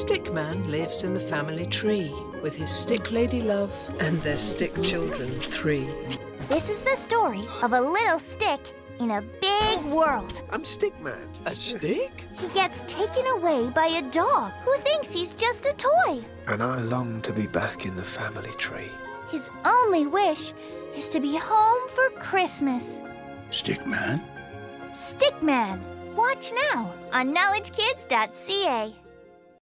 Stickman lives in the family tree with his stick lady love and their stick children 3. This is the story of a little stick in a big world. I'm Stickman. A stick? He gets taken away by a dog who thinks he's just a toy. And I long to be back in the family tree. His only wish is to be home for Christmas. Stickman? Stickman. Watch now on knowledgekids.ca.